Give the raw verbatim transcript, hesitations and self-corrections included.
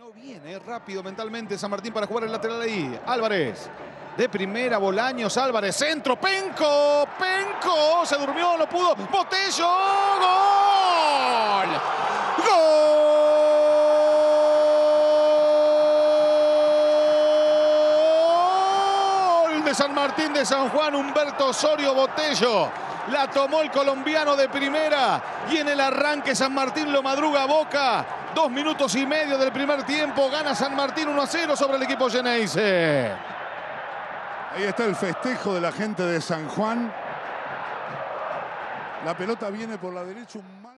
No viene rápido mentalmente San Martín para jugar el lateral ahí. Álvarez. De primera, Bolaños, Álvarez, centro, Penco, Penco, se durmió, no pudo, Botello, ¡gol! ¡Gol! De San Martín de San Juan, Humberto Osorio Botello. La tomó el colombiano de primera y en el arranque San Martín lo madruga a Boca. Dos minutos y medio del primer tiempo, gana San Martín uno a cero sobre el equipo Geneise. Ahí está el festejo de la gente de San Juan. La pelota viene por la derecha. Un mal...